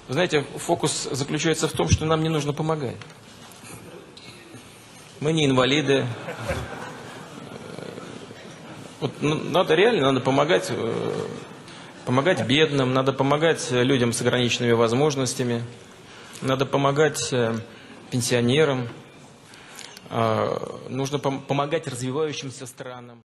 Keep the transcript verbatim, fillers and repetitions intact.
Вы знаете, фокус заключается в том, что нам не нужно помогать. Мы не инвалиды. Вот, ну, надо реально, надо помогать, помогать бедным, надо помогать людям с ограниченными возможностями, надо помогать пенсионерам, нужно помогать развивающимся странам.